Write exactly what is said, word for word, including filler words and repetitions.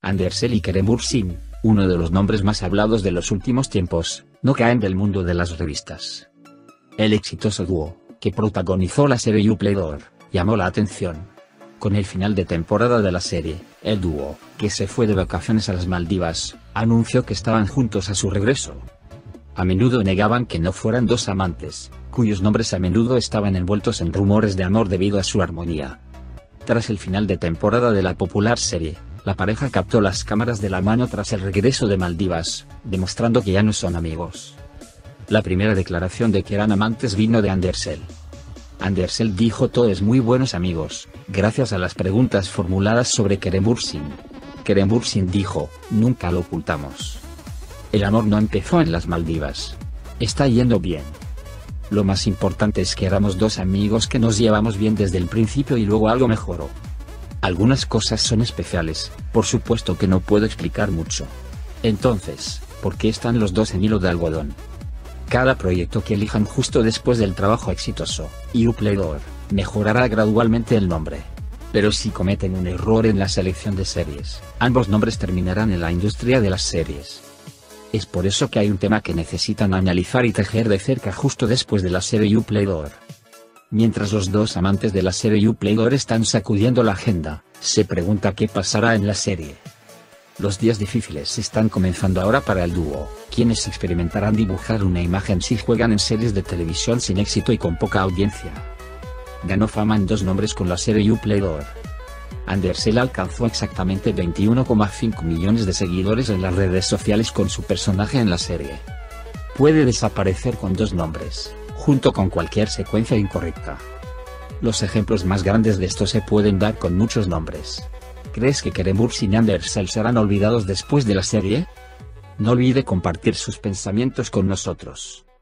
Andersel y Kerem Bürsin, uno de los nombres más hablados de los últimos tiempos, no caen del mundo de las revistas. El exitoso dúo, que protagonizó la serie YouPlayDoh, llamó la atención. Con el final de temporada de la serie, el dúo, que se fue de vacaciones a las Maldivas, anunció que estaban juntos a su regreso. A menudo negaban que no fueran dos amantes, cuyos nombres a menudo estaban envueltos en rumores de amor debido a su armonía. Tras el final de temporada de la popular serie, la pareja captó las cámaras de la mano tras el regreso de Maldivas, demostrando que ya no son amigos. La primera declaración de que eran amantes vino de Andersel. Andersel dijo: todos muy buenos amigos, gracias a las preguntas formuladas sobre Kerem Bürsin. Kerem Bürsin dijo: nunca lo ocultamos. El amor no empezó en las Maldivas. Está yendo bien. Lo más importante es que éramos dos amigos que nos llevamos bien desde el principio y luego algo mejoró. Algunas cosas son especiales, por supuesto que no puedo explicar mucho. Entonces, ¿por qué están los dos en hilo de algodón? Cada proyecto que elijan justo después del trabajo exitoso, YouPlayDoh, mejorará gradualmente el nombre. Pero si cometen un error en la selección de series, ambos nombres terminarán en la industria de las series. Es por eso que hay un tema que necesitan analizar y tejer de cerca justo después de la serie YouPlayDoh. Mientras los dos amantes de la serie YouPlayDoh están sacudiendo la agenda, se pregunta qué pasará en la serie. Los días difíciles están comenzando ahora para el dúo, quienes experimentarán dibujar una imagen si juegan en series de televisión sin éxito y con poca audiencia. Ganó fama en dos nombres con la serie YouPlayDoh. Andersel alcanzó exactamente veintiuno coma cinco millones de seguidores en las redes sociales con su personaje en la serie. Puede desaparecer con dos nombres, junto con cualquier secuencia incorrecta. Los ejemplos más grandes de esto se pueden dar con muchos nombres. ¿Crees que Kerem Bürsin y Andersel serán olvidados después de la serie? No olvide compartir sus pensamientos con nosotros.